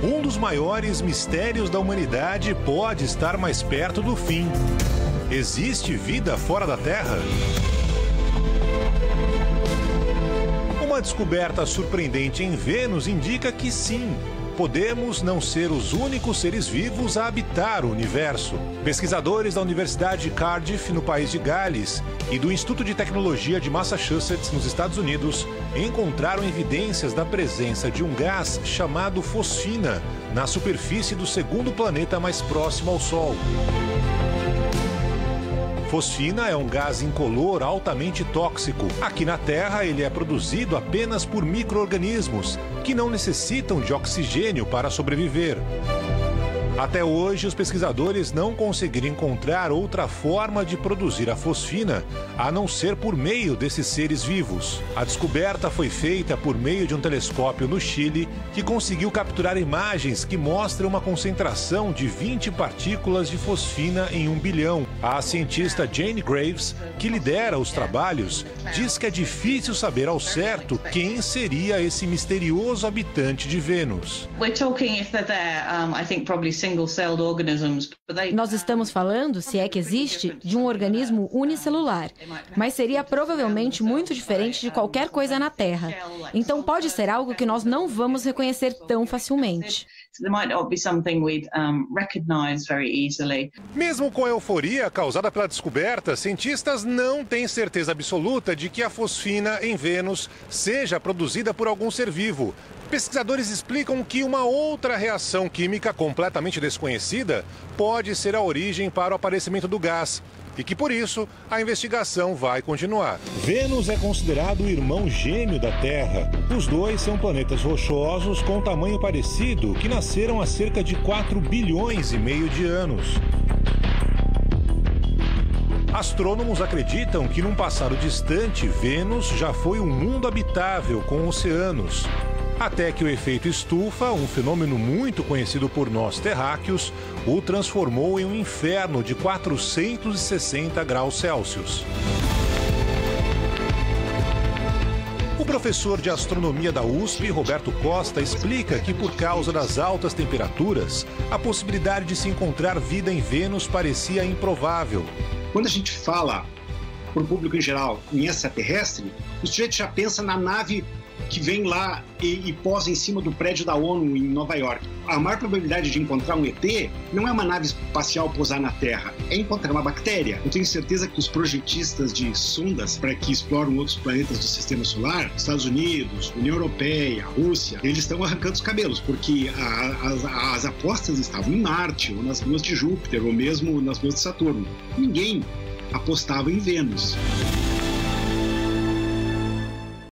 Um dos maiores mistérios da humanidade pode estar mais perto do fim. Existe vida fora da Terra? Uma descoberta surpreendente em Vênus indica que sim. Podemos não ser os únicos seres vivos a habitar o universo. Pesquisadores da Universidade de Cardiff, no país de Gales, e do Instituto de Tecnologia de Massachusetts, nos Estados Unidos, encontraram evidências da presença de um gás chamado fosfina na superfície do segundo planeta mais próximo ao Sol. Fosfina é um gás incolor altamente tóxico. Aqui na Terra, ele é produzido apenas por micro-organismos, que não necessitam de oxigênio para sobreviver. Até hoje, os pesquisadores não conseguiram encontrar outra forma de produzir a fosfina, a não ser por meio desses seres vivos. A descoberta foi feita por meio de um telescópio no Chile, que conseguiu capturar imagens que mostram uma concentração de 20 partículas de fosfina em 1 bilhão. A cientista Jane Graves, que lidera os trabalhos, diz que é difícil saber ao certo quem seria esse misterioso habitante de Vênus. Nós estamos falando, se é que existe, de um organismo unicelular, mas seria provavelmente muito diferente de qualquer coisa na Terra. Então pode ser algo que nós não vamos reconhecer tão facilmente. Mesmo com a euforia causada pela descoberta, cientistas não têm certeza absoluta de que a fosfina em Vênus seja produzida por algum ser vivo. Pesquisadores explicam que uma outra reação química completamente desconhecida pode ser a origem para o aparecimento do gás. E que, por isso, a investigação vai continuar. Vênus é considerado o irmão gêmeo da Terra. Os dois são planetas rochosos com tamanho parecido que nasceram há cerca de 4 bilhões e meio de anos. Astrônomos acreditam que, num passado distante, Vênus já foi um mundo habitável com oceanos. Até que o efeito estufa, um fenômeno muito conhecido por nós terráqueos, o transformou em um inferno de 460 graus Celsius. O professor de astronomia da USP, Roberto Costa, explica que por causa das altas temperaturas, a possibilidade de se encontrar vida em Vênus parecia improvável. Quando a gente fala, para o público em geral, em extraterrestre, o sujeito já pensa na nave que vem lá e posa em cima do prédio da ONU em Nova York. A maior probabilidade de encontrar um ET não é uma nave espacial pousar na Terra, é encontrar uma bactéria. Eu tenho certeza que os projetistas de sondas para que exploram outros planetas do Sistema Solar, Estados Unidos, União Europeia, Rússia, eles estão arrancando os cabelos, porque as apostas estavam em Marte, ou nas luas de Júpiter, ou mesmo nas luas de Saturno. Ninguém apostava em Vênus.